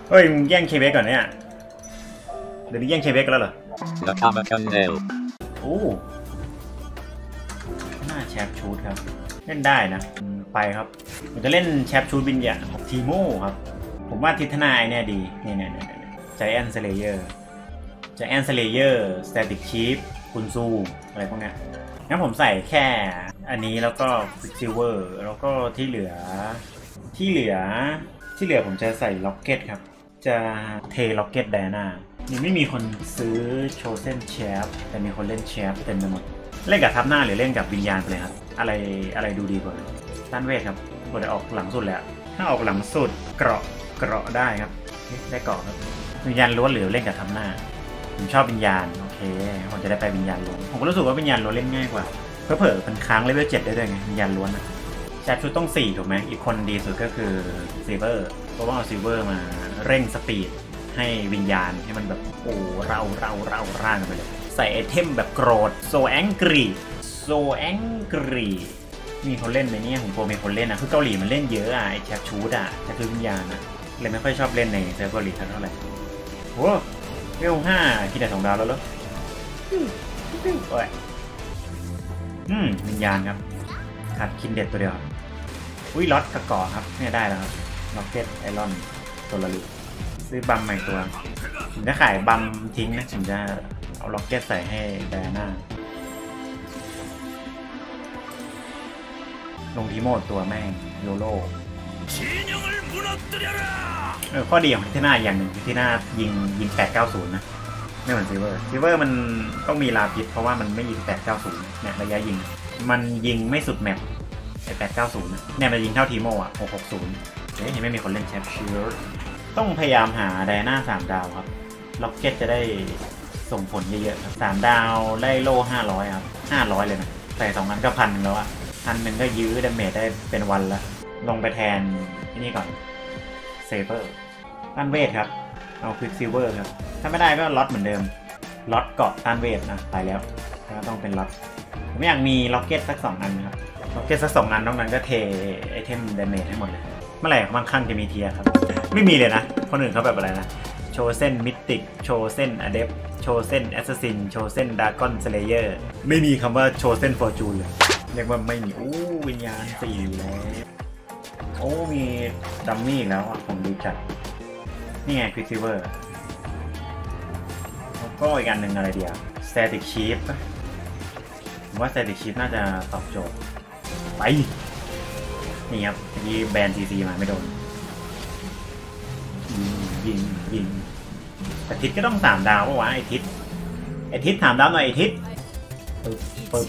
เฮ้ยมึงแย่งเคเบกก่อนเนี่ยเดี๋ยวนี้แย่งเคเบกกันแล้วเหรอโอ้หน้าแชปชูดครับเล่นได้นะไปครับผมจะเล่นแชปชูดบินยาของทีโม่ครับผมว่าทิศนายเนี่ยดีเนี่ยใจแอนสเลเยอร์ใจแอนสเลเยอร์สแตติกชีฟคุณซูอะไรพวกเนี้ยงั้นผมใส่แค่อันนี้แล้วก็ซิลเวอร์แล้วก็ที่เหลือผมจะใส่ล็อกเก็ตครับจะเทล็อกเก็ตไดอาน่ายังไม่มีคนซื้อโชเซนแชฟแต่มีคนเล่นแชฟเต็มไปหมดเล่นกับทับหน้าหรือเล่นกับวิญญาณไปเลยครับอะไรดูดีกว่าต้านเวทครับกดออกหลังสุดแล้วถ้าออกหลังสุดเกราะได้ครับได้เกราะครับวิญญาณล้วนหรือเล่นกับทับหน้าผมชอบวิญญาณโอเคผมจะได้ไปวิญญาณล้วนผมก็รู้สึกว่าวิญญาณล้วนเล่นง่ายกว่าเผลอมันค้างเลเวล7ได้ด้วยไงวิญญาณล้วนนะแชปชุดต้อง4ถูกไหมอีกคนดีสุดก็คือซิลเวอร์เพราะว่าเอาซิลเวอร์มาเร่งสปีดให้วิญญาณให้มันแบบโอ้เราร่างกันไปเลยใส่ไอเทมแบบโกรธโซแองกรีมีคนเล่นไหมเนี่ยผมโปรมีคนเล่นนะคือเกาหลีมันเล่นเยอะอ่ะไอแชปชูดอ่ะแชปชุดวิญญาณนะเลยไม่ค่อยชอบเล่นในเซิร์ฟเกาหลีเท่าไหร่โอ้เวล5คิดแต่2 ดาวแล้วเหรอโอ้ยวิญญาณครับขาดคินเด็ดตัวเดียวอุ้ยล็อตกระก่อครับเนี่ยได้แล้วครับล็อกเก็ตไอรอนตัวละลุซื้อบัมใหม่ตัวผมจะขายบัมทิ้งนะผมจะเอาล็อกเก็ตใส่ให้ไดอาน่าลงทีโมดตัวแม่งโยโร่ข้อดีของที่หน้าอย่างหนึ่งคือที่หน้ายิง890นะไม่เหมือนซิลเวอร์มันต้องมีลาพิษเพราะว่ามันไม่ยิง890เนี่ยระยะยิงมันยิงไม่สุดแมปไอ้890เนี่ยมันยิงเท่าทีโม่อะ660เห็นไม่มีคนเล่นแชปชิลต้องพยายามหาไดอาน่า3 ดาวครับล็อกเก็ตจะได้ส่งผลเยอะๆครับ3 ดาวไล่โล่500ครับ500เลยนะใส่2 นั้นก็1,000แล้วอะ1,000ก็ยื้อดาเมจได้เป็นวันละลงไปแทนที่นี่ก่อนเซเบอร์ต้านเวทครับเอาควิกซิลเวอร์ครับถ้าไม่ได้ก็ล็อตเหมือนเดิมล็อตเกาะต้านเวทนะตายแล้วก็ต้องเป็นล็อตผมอยากมีล็อกเก็ตสัก2 อันครับล็อกเก็ตสัก2 อันนอกนั้นก็เทไอเทมดาเมจให้หมดเลยเมื่อไหร่บางครั้งจะมีเทียครับไม่มีเลยนะคนอื่นเขาแบบอะไรนะโชเซนมิติกโชเซนอะเดฟโชเซนแอสซัสซินโชเซนดากอนสเลเยอร์ไม่มีคำว่าโชเซนฟอร์จูนเลยเรียกว่าไม่มีวิญญาณ4แล้วมีดัมมี่อีกแล้วผมดูจัดนี่ไงควิกซิลเวอร์แล้วก็อีกอันหนึ่งอะไรเดียวสแตติกชีฟผมว่าสแตติกชีฟน่าจะตอบโจทย์ไปนี่ครับที่แบนซีมาไม่โดนยิงแต่ทิศก็ต้อง3 ดาวปะวะไอทิศ3 ดาวหน่อยไอทิศปึ๊บ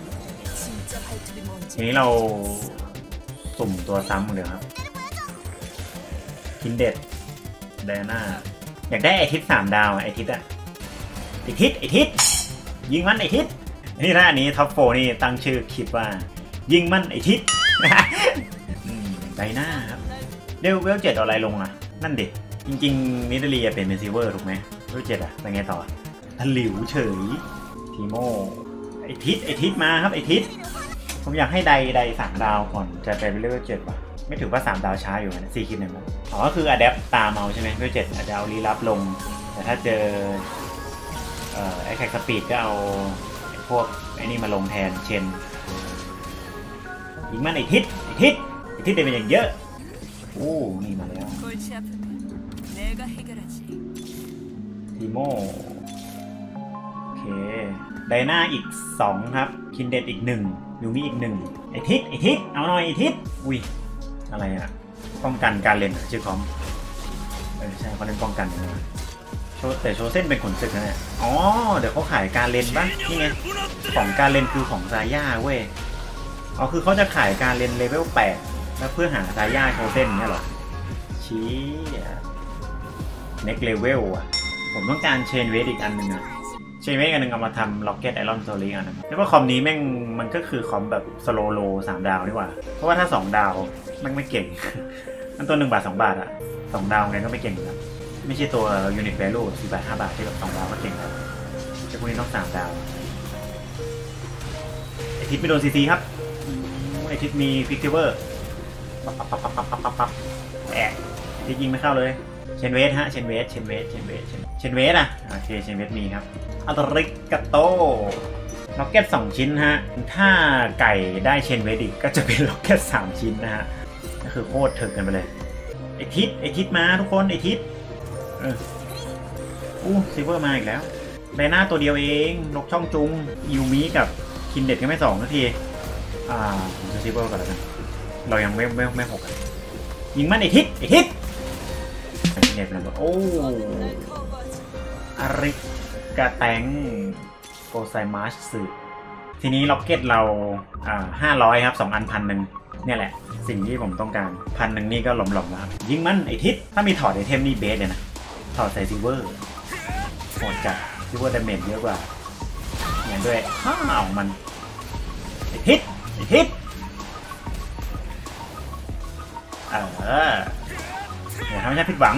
ทีนี้เราสุ่มตัวซ้ำเลยครับคินเด็ดไดอาน่าอยากได้ไอทิศ3 ดาวไอทิศอะไอทิศยิงมันไอทิศนี่นะอันนี้ท็อป4นี่ตั้งชื่อคลิปว่ายิงมันไอทิศไดอาน่าครับเวล7อะไรลงอ่ะนั่นดิจริงๆนิดเลียเป็นซิลเวอร์ถูกไหมเวล7อ่ะเป็นไงต่อทะหลิวเฉยทีโมไอทิศมาครับไอทิศผมอยากให้ได3 ดาวก่อนจะไปเลเวล7ป่ะไม่ถือว่า3 ดาวช้าอยู่นะ4 คลิปหนึ่งก็คืออะแดปตามเอาใช่ไหมเลเวล7อาจจะเอารีลับลงแต่ถ้าเจอไอแท็กสปีดก็เอาพวกไอ้นี่มาลงแทนเชนยิงมันไอทิศได้เป็นอย่างเยอะนี่มาแล้วทีโมโอเคไดอาน่าอีก2ครับคินเด็ดอีก1ยูมิอีก1ไอทิศเอาหน่อยไอทิศอุ้ยอะไรอะป้องกันการเล่นชื่อคอมใช่เขาเล่นป้องกันนะแต่โชเส้นเป็นขนศึกนะเนี่ยเดี๋ยวเขาขายการเล่นบ้างนี่ไงของการเล่นคือของซาย่าเว้ยคือเขาจะขายการเล่นเลเวล8แล้วเพื่อหาซาย่าโชเส้นเนี่ยหรอชี้เน็กเลเวลอ่ะผมต้องการเชนเวทอีกอันหนึ่งอะเชนเวทอันหนึ่งเอามาทำล็อกเก็ตไอรอนโซลิงอันนึงแล้วก็คอมนี้แม่งมันก็คือคอมแบบสโลโล3 ดาวนี่หว่าเพราะว่าถ้า2 ดาวแม่งไม่เก่งมันตัว1 บาท2 บาทอะ2 ดาวไงก็ไม่เก่งนะไม่ใช่ตัวยูนิตแวลู4 บาท5 บาทที่แบบ2 ดาวก็เก่งแล้วแต่พวกนี้ต้อง3 ดาวไอทิศไม่โดนซีครับไอทิศมีฟิกเกอร์ที่ยิงไม่เข้าเลยเชนเวสฮะเชนเวสอ่ะโอเคเชนเวสมีครับอัลริกาโตล็อกเก็ต2ชิ้นฮะถ้าไก่ได้เชนเวสอีกก็จะเป็นล็อกเก็ต3ชิ้นนะฮะก็คือโคตรถึกกันไปเลยไอทิศมาทุกคนไอทิศซิลเวอร์มาอีกแล้วไดนาตัวเดียวเองนกช่องจุงยูมิกับคินเด็ดก็ไม่2นาทีผมจะซิลเวอร์ก่อนแล้วกันเรายังไม่6ยิงมันไอทิศเน็ตนะโอ้อาริกาแตงโกไซมาสสึทีนี้ล็อกเก็ตเรา500ครับ2 อัน1,000เนี่ยแหละสิ่งที่ผมต้องการ1,000นี่ก็หล่มๆแล้วยิงมันไอทิศถ้ามีถอดไอเทมนี่เบสเลยนะถอดใส่ซิลเวอร์โหดจัดซิลเวอร์ดาเมจเยอะกว่าอย่างด้วยเอามันไอทิศอย่าทำให้ฉันผิดหวัง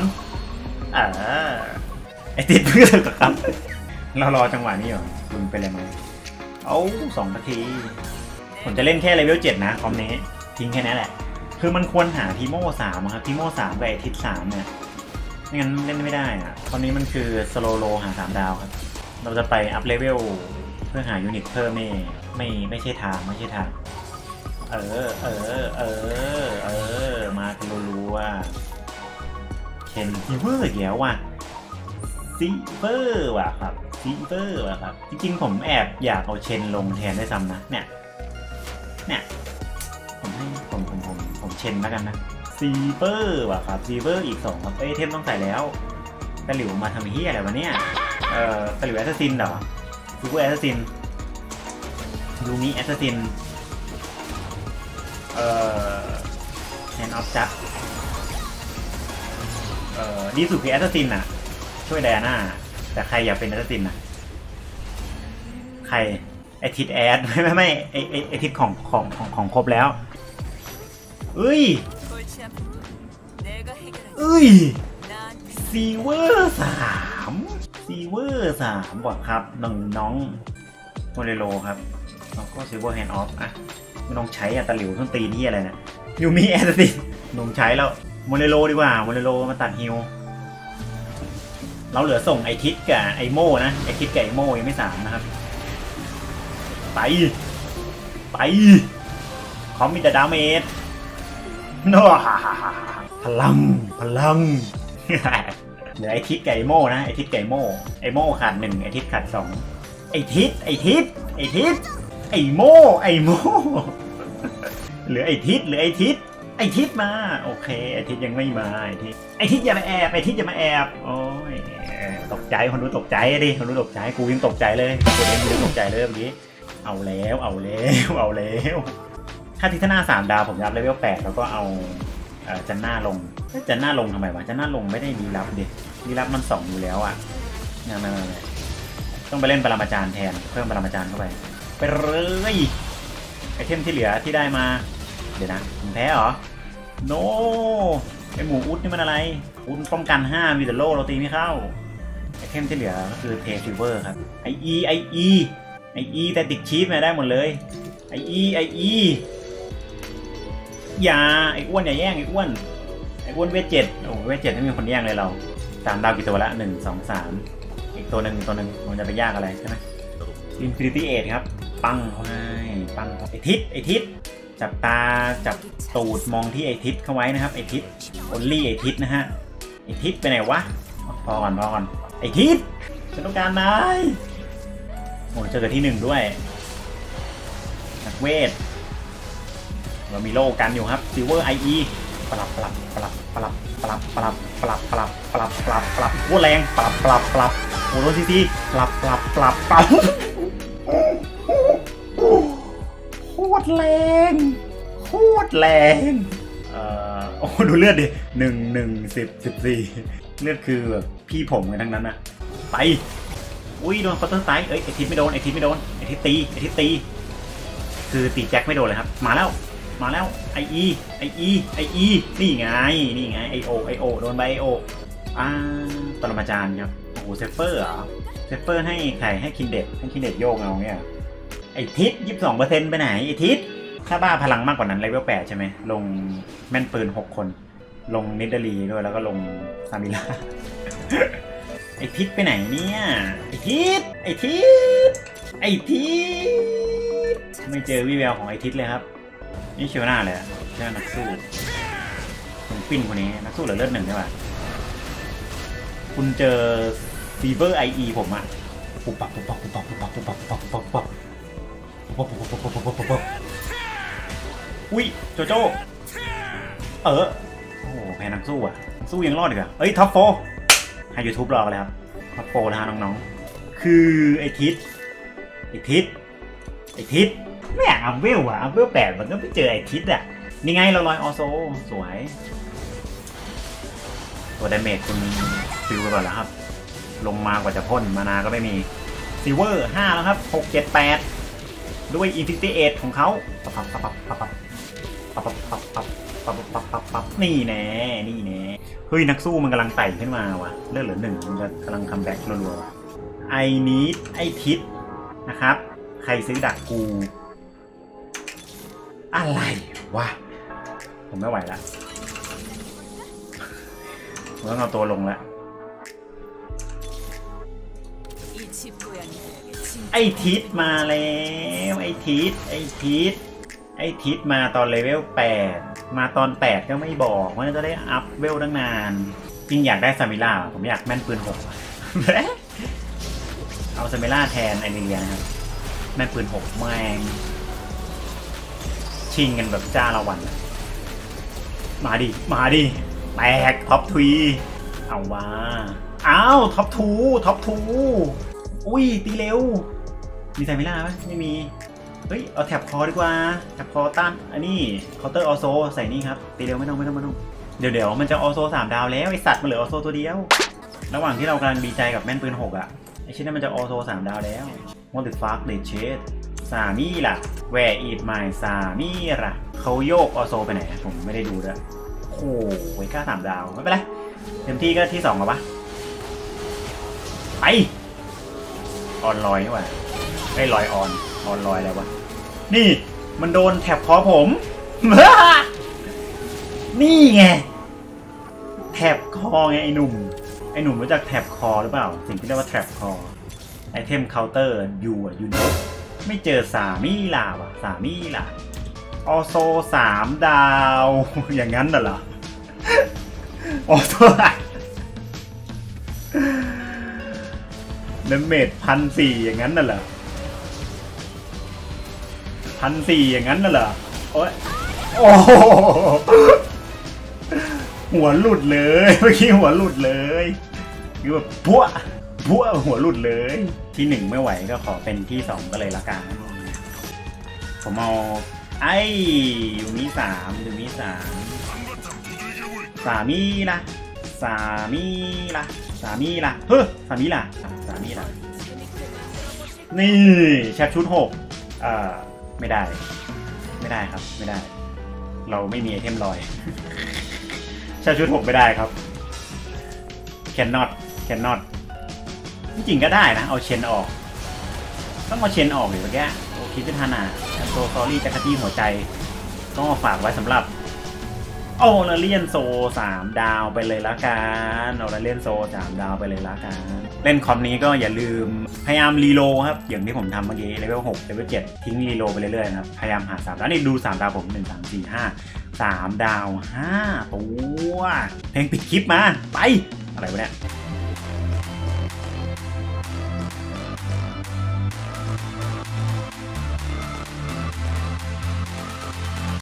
ไอติดเพื่อนครับเรารอจังหวะนี้อยู่คุณเป็นอะไรไหม2 นาทีผมจะเล่นแค่เลเวล7นะคอมนี้ทิ้งแค่นี้แหละคือมันควรหาทีโม่3ครับทีโม่3กับไอทิศ3เนี่ยไม่งั้นเล่นไม่ได้อะตอนนี้มันคือสโลโลหา3 ดาวครับเราจะไปอัพเลเวลเพื่อหายูนิตเพิ่มนี่ไม่ใช่ทางมาเป็นรัวๆเชนซีเวอร์เหี้ยวว่ะซีเวอร์ว่ะครับจริงๆผมแอบอยากเอาเชนลงแทนได้ซ้ำนะเนี่ยผมเชนแล้วกันนะซีเวอร์ว่ะครับซีเวอร์อีก2ครับเทมต้องใส่แล้วตะหลิวมาทำเฮียอะไรวะเนี่ยตะหลิวแอสซัสซินเหรอซูเปอร์แอสซัสซินยูมิแอสซัสซินแฮนด์ออฟจัดดีสุดคือแอสซัสซินน่ะช่วยไดอาน่าแต่ใครอยากเป็นแอสซัสซินน่ะใครไอทิดแอดไม่ไอทิดของครบแล้วซีเวอร์3ว่ะครับน้องโมเรโลครับแล้วก็ซิลเวอร์แฮนด์ออฟไม่ต้องใช้ตะหลิวต้นตีนที่อะไรนะยูมิแอสซัสซินลงใช้แล้วโมเรโลดีกว่าโมเรโลมาตัดฮิลเราเหลือส่งไอทิศกับไอโม่นะไอทิศกับไอโม่ยังไม่3นะครับไปคอมมิดดาเมจโน่พลังเหลือไอทิศกับไอโม่นะไอทิศกับไอโม่ขาด1ไอทิศขาด2ไอทิศไอโม่เหลือไอทิศมาโอเคไอทิศยังไม่มาไอทิศอย่ามาแอบโอ้ยตกใจคนดูตกใจดิคนดูตกใจกูยังตกใจเลยตัวเองยังตกใจเลยเมื่อกี้เอาแล้วถ้าทิศหน้า3 ดาวผมยับเลเวล8แล้วก็เอาจันหน้าลงทำไมวะจันหน้าลงไม่ได้รีรับดิรีรับมัน2อยู่แล้วอ่ะไม่ต้องไปเล่นปรมาจารย์แทนเพิ่มปรมาจารย์เข้าไปเลยไอเทมที่เหลือที่ได้มาเดี๋ยวนะผมแพ้เหรอโนไอหมูอุดนี่มันอะไรอุดป้องกัน5มีแต่โล่เราตีไม่เข้าไอเทมที่เหลือก็คือเทซิลเวอร์ครับไออีแต่ติดชีฟมาได้หมดเลยไออีอย่าไออ้วนอย่าแย่งไออ้วนเวท7โอ้เวท7ไม่มีคนแย่งเลยเรา3 ดาวกี่ตัวละ1 2 3อีกตัวหนึ่งมันจะไปยากอะไรใช่ไหมInfinity Edge ครับปังเขาให้ไอทิศจับตูดมองที่ไอทิศเข้าไว้นะครับไอทิศonlyไอทิศนะฮะไอทิศไปไหนวะพอก่อนไอทิศฉันต้องการนายโอ้เจอกันที่1ด้วยนักเวทเรามีโล่กันอยู่ครับซิลเวอร์ไอปรับโคตรแรงปรับโอ้โหโดนซีปรับโคตรแรงโอ้ดูเลือดดิ1 10 14เลือดคือแบบพี่ผมกันทั้งนั้นนะไปอุ้ยโดนคอร์เตอร์ไซด์ไอทิศไม่โดนไอทิศตีคือตีแจ็คไม่โดนเลยครับมาแล้วไออีนี่ไงไอโอโดนใบไอโอปรมาจารย์ครับโอ้โหเซฟเฟอร์เหรอเซฟเฟอร์ให้ใครให้คินเด็ดโยกเอาเนี่ยไอทิศ 22% ไปไหนไอทิศถ้าบ้าพลังมากกว่านั้นเลเวล8ใช่ไหมลงแม่นปืน6 คนลงนิดาลีด้วยแล้วก็ลงซามิล่า ไอทิศไปไหนเนี่ยไอทิศไอทิศไอทิศไม่เจอวิแววของไอทิศเลยครับนี่เชียวหน้าเลยใช่นักสู้คุณปิ้นคนนี้นักสู้เหลือเลือด 1ใช่ป่ะคุณเจอฟีเวอร์ไอผมอะปุ๊บปับปุ๊บปับปุ๊บปับปุ๊บปับปุ๊บปับปุ๊บปับปุ๊บปับปุ๊บปับอุ้ยโจโจ้โอ้โหแพ้นักสู้อ่ะสู้ยังรอดอีกอ่ะเอ้ยท็อปโฟให้ YouTube รอกันเลยครับท็อปโฟนะฮะน้องๆคือไอทิศไม่อยากอัพเวลอ่ะอัพเวล8มันก็ไม่เจอไอทิศอ่ะนี่ไงเราลอยออโซสวยตัวดาเมจคุณฟิวไปก่อนแล้วครับลงมากว่าจะพ่นมานาก็ไม่มีซิลเวอร์5แล้วครับ6 7 8ด้วยอินฟินิตี้เอทของเขาปั๊บนี่แน่เฮ้ยนักสู้มันกำลังไต่ขึ้นมาว่ะเลือดเหลือ 1มันจะกำลังคัมแบ็กรัวๆไอนี้ไอทิศนะครับใครซื้อดักกูอะไรวะผมไม่ไหวละผมต้องเอาตัวลงแล้วไอทิศมาแล้วไอทิศมาตอนเลเวล8มาตอน8ก็ไม่บอกว่าจะได้อัพเวลตั้งนานจริงอยากได้ซามิล่าผมอยากแม่นปืน6 เอาซามิล่าแทนไอเรียนะครับแม่นปืน6แม่งชิงกันแบบจ้าละวันมาดิแตกท็อปทวีเอาว่าอ้าวท็อปทูอุ้ยตีเร็วมีซามิล่าไหมไม่มีเฮ้ยเอาแท็บคอดีกว่าแท็บคอต้านอันนี้เคาน์เตอร์ออโซใส่นี่ครับตีเร็วไม่ต้องเดี๋ยวมันจะออโซ3 ดาวแล้วไอสัตว์มันเหลือออโซตัวเดียวระหว่างที่เรากำลังดีใจกับแม่นปืน6อ่ะไอชิ้นนั้นมันจะออโซ3 ดาวแล้ววอเตอร์ฟักเดชเชสซามี่ล่ะแวร์อีทไมล์ซามี่ล่ะเขาโยกออโซไปไหนผมไม่ได้ดูด้วยโอ้โหไว้ค่า3 ดาวไม่เป็นไรเต็มที่ก็ที่2แล้วปะไปออนลอยนี่หว่าไอ้ลอยออนลอยอะไรวะนี่มันโดนแถบคอผม นี่ไงแถบคอไงไอ้หนุ่มรู้จักแถบคอหรือเปล่าสิ่งที่เรียกว่าแถบคอไอเทมเคาน์เตอร์ยูโนไม่เจอสามี่ล่ะวะสามี่ล่ะออโซ3 ดาวอย่างนั้นเหรอออโซเดเมจ1,400อย่างนั้นน่ะเหรอ1,400อย่างนั้นน่ะเหรอโอ้ยโอ้หัวหลุดเลยเมื่อกี้หัวหลุดเลยคือแบบพัวหัวหลุดเลยที่1ไม่ไหวก็ขอเป็นที่2ก็เลยละกันผมเอาไอ้ยูมิ3สามีล่ะเฮ้ยสามีล่ะนี่แชปชุด6ไม่ได้ครับไม่ได้เราไม่มีไอเทมลอยแชปชุด6ไม่ได้ครับแคนนอตจริงก็ได้นะเอาเชนออกต้องเอาเชนออกหรือเมื่อกี้โอเคเป็นทันอ่ะโซซอรี่จักรจี้หัวใจต้องฝากไว้สำหรับโอลาเลียนโซ3 ดาวไปเลยละกันโอลาเลียนโซ3 ดาวไปเลยละกันเล่นคอมนี้ก็อย่าลืมพยายามรีโลครับอย่างที่ผมทำเมื่อกี้เลเวล6เลเวล7ทิ้งรีโลไปเรื่อยๆนะครับพยายามหา3 ดาวนี่ดู3 ดาวผม1 3 4 5 3 ดาว5 ตัวเพลงปิดคลิปมาไปอะไรวะเนี่ย